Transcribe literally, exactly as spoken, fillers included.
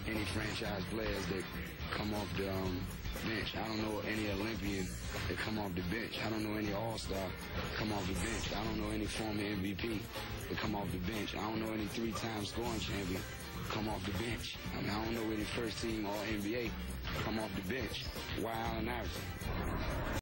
any franchise players that come off the um, bench. I don't know any Olympian that come off the bench. I don't know any All-Star come off the bench. I don't know any former M V P that come off the bench. I don't know any three-time scoring champion come off the bench. I mean, I don't know any first-team All N B A come off the bench. Why Allen Iverson?